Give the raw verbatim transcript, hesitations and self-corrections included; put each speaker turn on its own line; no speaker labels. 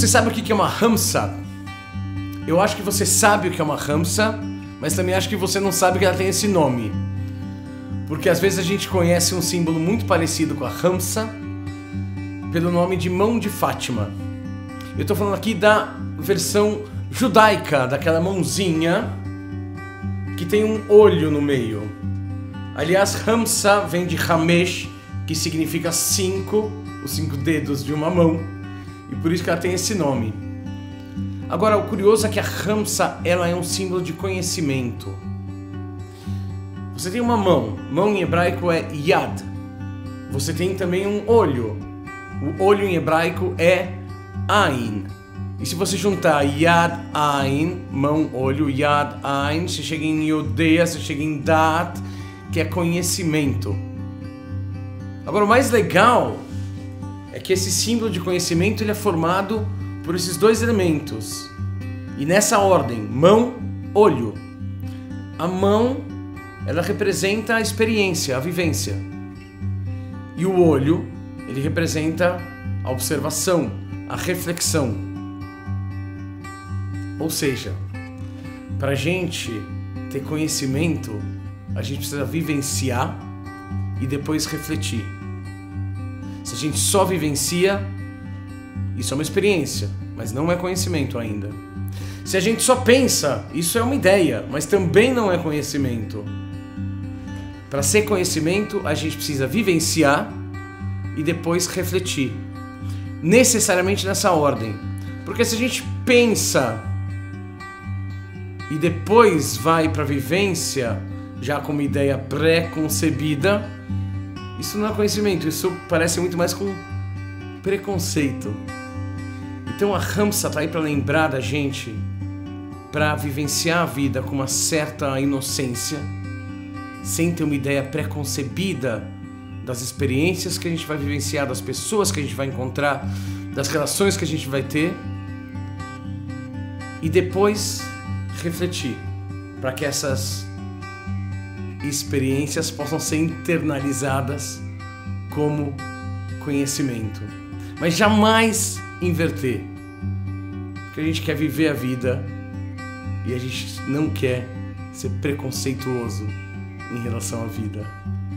Você sabe o que é uma Hamsa? Eu acho que você sabe o que é uma Hamsa, mas também acho que você não sabe que ela tem esse nome. Porque às vezes a gente conhece um símbolo muito parecido com a Hamsa pelo nome de mão de Fátima. Eu estou falando aqui da versão judaica, daquela mãozinha que tem um olho no meio. Aliás, Hamsa vem de Hamesh, que significa cinco, os cinco dedos de uma mão, e por isso que ela tem esse nome. Agora, o curioso é que a Hamsa, ela é um símbolo de conhecimento. Você tem uma mão, mão em hebraico é Yad. Você tem também um olho. O olho em hebraico é Ain. E se você juntar Yad, Ain, mão, olho, Yad, Ain, você chega em Yodeia, você chega em Dat, que é conhecimento. Agora, o mais legal é que esse símbolo de conhecimento ele é formado por esses dois elementos. E nessa ordem, mão, olho. A mão, ela representa a experiência, a vivência. E o olho, ele representa a observação, a reflexão. Ou seja, para a gente ter conhecimento, a gente precisa vivenciar e depois refletir. Se a gente só vivencia, isso é uma experiência, mas não é conhecimento ainda. Se a gente só pensa, isso é uma ideia, mas também não é conhecimento. Para ser conhecimento, a gente precisa vivenciar e depois refletir. Necessariamente nessa ordem. Porque se a gente pensa e depois vai para a vivência, já com uma ideia pré-concebida, isso não é conhecimento, isso parece muito mais com preconceito. Então a Hamsa está aí para lembrar da gente, para vivenciar a vida com uma certa inocência, sem ter uma ideia pré-concebida das experiências que a gente vai vivenciar, das pessoas que a gente vai encontrar, das relações que a gente vai ter, e depois refletir, para que essas experiências possam ser internalizadas como conhecimento. Mas jamais inverter, porque a gente quer viver a vida e a gente não quer ser preconceituoso em relação à vida.